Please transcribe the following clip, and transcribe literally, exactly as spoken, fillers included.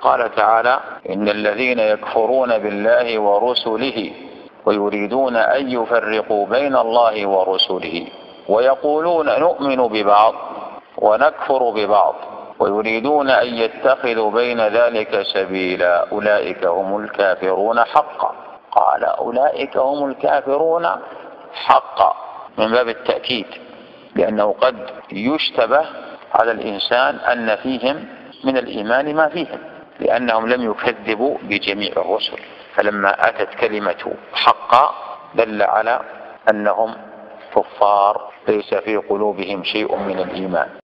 قال تعالى: إن الذين يكفرون بالله ورسله ويريدون أن يفرقوا بين الله ورسله ويقولون نؤمن ببعض ونكفر ببعض ويريدون أن يتخذوا بين ذلك سبيلا أولئك هم الكافرون حقا. قال: أولئك هم الكافرون حقا من باب التأكيد، لأنه قد يشتبه على الإنسان أن فيهم من الإيمان ما فيهم، لأنهم لم يكذبوا بجميع الرسل، فلما أتت كلمة حقا دل على أنهم كفار ليس في قلوبهم شيء من الإيمان.